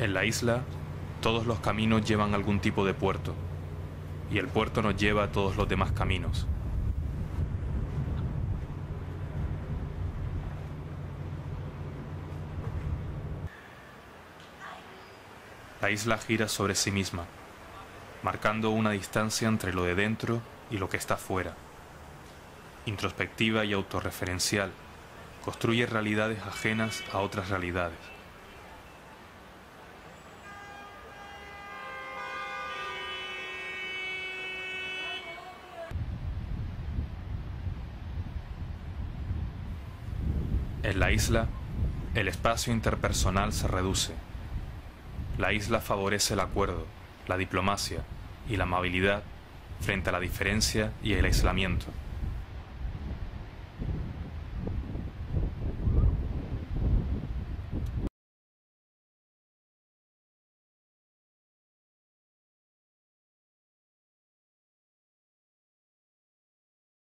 En la isla, todos los caminos llevan algún tipo de puerto, y el puerto nos lleva a todos los demás caminos. La isla gira sobre sí misma, marcando una distancia entre lo de dentro y lo que está fuera. Introspectiva y autorreferencial, construye realidades ajenas a otras realidades. En la isla, el espacio interpersonal se reduce. La isla favorece el acuerdo, la diplomacia y la amabilidad frente a la diferencia y el aislamiento.